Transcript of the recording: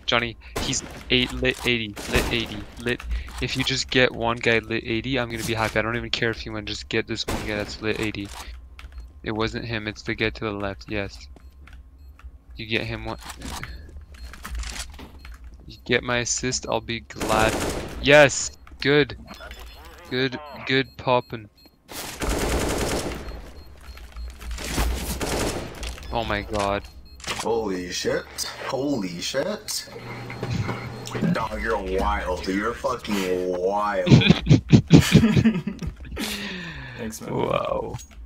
Johnny, he's lit 80, lit 80, lit. If you just get one guy lit 80, I'm gonna be happy. I don't even care if you want to just get this one guy that's lit 80. It wasn't him, it's the guy to the left, yes. You get him one. You get my assist, I'll be glad. Yes! Good. Good poppin'. Oh my god. Holy shit. Holy shit. Dog, you're wild. You're fucking wild. Thanks, man. Wow.